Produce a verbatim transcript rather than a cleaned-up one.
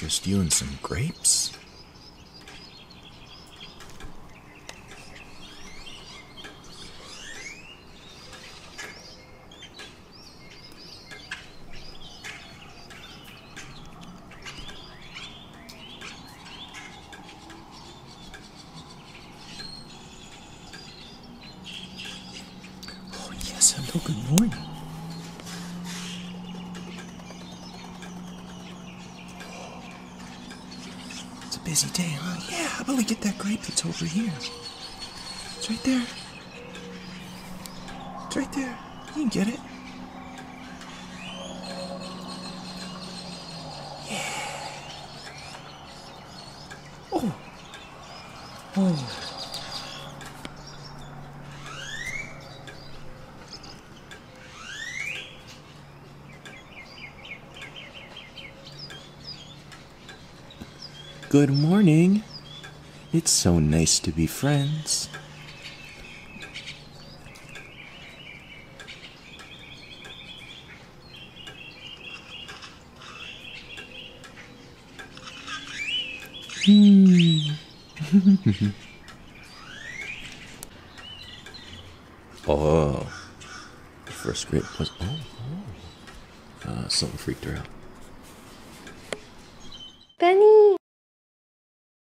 interest you in some grapes? Oh, yes, hello, good morning. It's a busy day, huh? Yeah, how about we get that grape that's over here? It's right there. It's right there. You can get it. Oh. Oh. Good morning. It's so nice to be friends. Hmm. Oh, the first grape was oh, oh. Uh, something freaked her out.